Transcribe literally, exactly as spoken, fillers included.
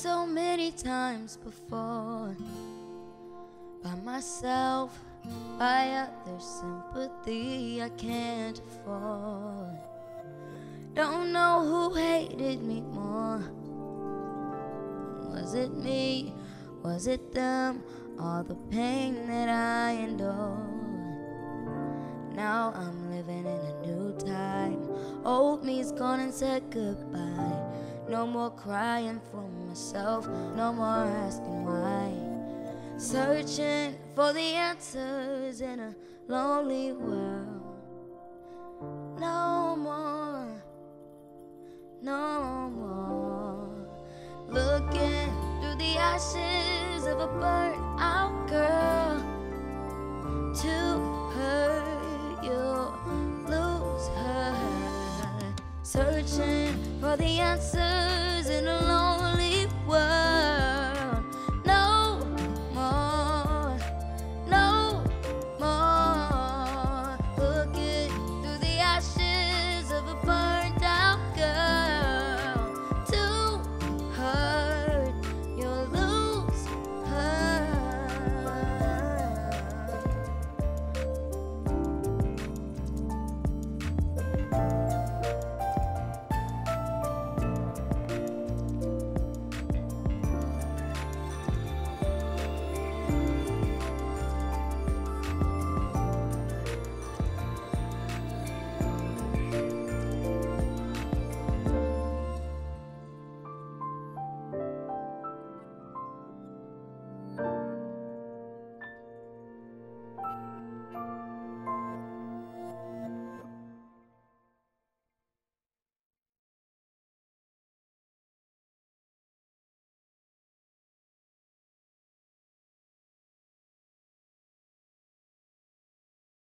so many times before, by myself, by other sympathy I can't afford. Don't know who hated me more. Was it me? Was it them? All the pain that I endured. Now I'm living in a new time. Old me's gone and said goodbye. No more crying for myself, no more asking why. Searching for the answers in a lonely world. No more, no more. Looking through the ashes of a burnt out girl. To her, you'll lose her. Searching for the answers in a lonely